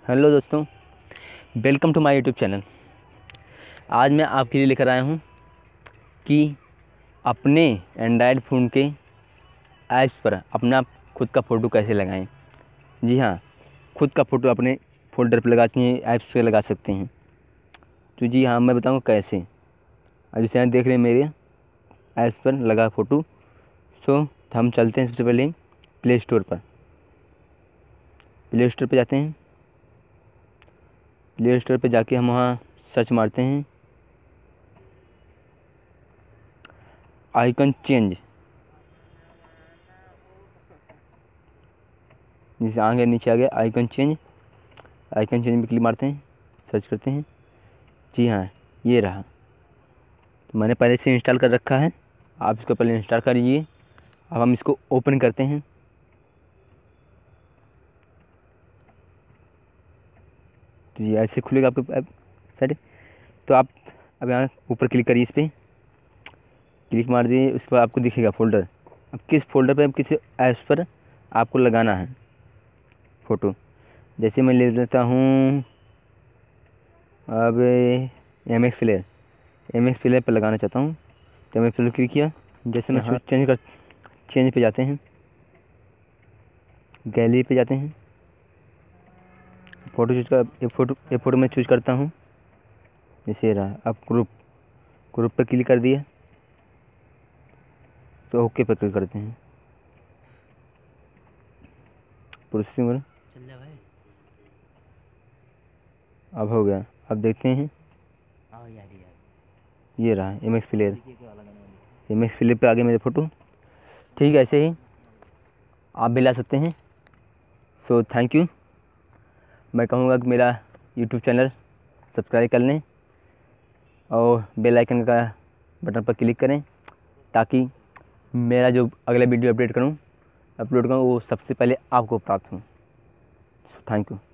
Hello दोस्तों, welcome to my YouTube channel. आज मैं आपके लिए लेकर आया हूँ कि अपने एंड्रॉयड फ़ोन के ऐप्स पर अपना खुद का फ़ोटो कैसे लगाएं। जी हाँ, खुद का फ़ोटो अपने फ़ोल्डर पर लगाते हैं, ऐप्स पे लगा सकते हैं। तो जी हाँ, मैं बताऊँगा कैसे। अब जैसे यहाँ देख रहे हैं मेरे ऐप्स पर लगा फ़ोटो। सो हम चलते हैं सबसे पहले प्ले स्टोर पर। प्ले स्टोर पर जाते हैं। प्ले स्टोर पे जाके हम वहाँ सर्च मारते हैं आइकन चेंज। जैसे आगे नीचे आ गया आइकन चेंज। आइकन चेंज में क्लिक मारते हैं, सर्च करते हैं। जी हाँ, ये रहा। तो मैंने पहले से इंस्टॉल कर रखा है, आप इसको पहले इंस्टॉल कर लीजिए। अब हम इसको ओपन करते हैं। तो ये ऐसे खुलेगा आपके ऐप साइड। तो आप अब यहाँ ऊपर क्लिक करिए, इस पर क्लिक मार दिए। उसके बाद आपको दिखेगा फ़ोल्डर। अब किस फ़ोल्डर पर, किस ऐप्स पर आपको लगाना है फ़ोटो। जैसे मैं ले लेता हूँ अब MX प्लेयर। MX प्लेयर पर लगाना चाहता हूँ, तो MX प्लेयर क्लिक किया। जैसे मैं चेंज पे जाते हैं, गैलरी पे जाते हैं, फ़ोटो चूज कर एक फ़ोटो मैं चूज करता हूँ। जैसे ये रहा। अब ग्रुप पे क्लिक कर दिया, तो ओके पे क्लिक करते हैं। प्रोसेसिंग हो रहा। अब हो गया। अब देखते हैं, ये रहा MX प्लेयर। MX प्लेयर पे आ गए मेरे फ़ोटो। ठीक है, ऐसे ही आप भी ला सकते हैं। So thank you. मैं कहूँगा कि मेरा यूट्यूब चैनल सब्सक्राइब कर लें और बेल आइकन का बटन पर क्लिक करें, ताकि मेरा जो अगला वीडियो अपलोड करूँ वो सबसे पहले आपको प्राप्त हो। So thank you.